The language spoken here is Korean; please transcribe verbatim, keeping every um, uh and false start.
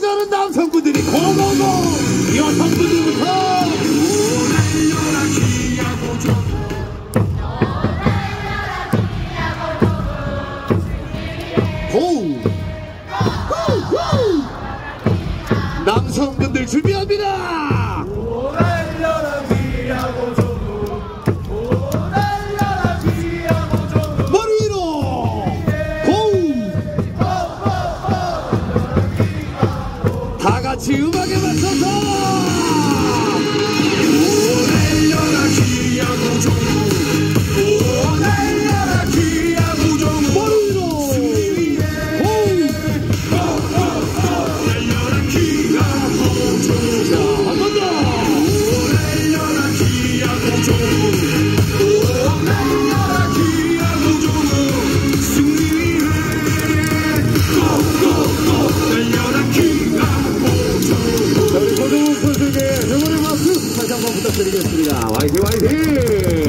달려는 남성분들이 고고고 여성분들부터 고! 남성분들 준비합니다! 머리 위로! 고! 다 같이 음악에 맞춰서! 부탁드리겠습니다. 화이팅 화이팅!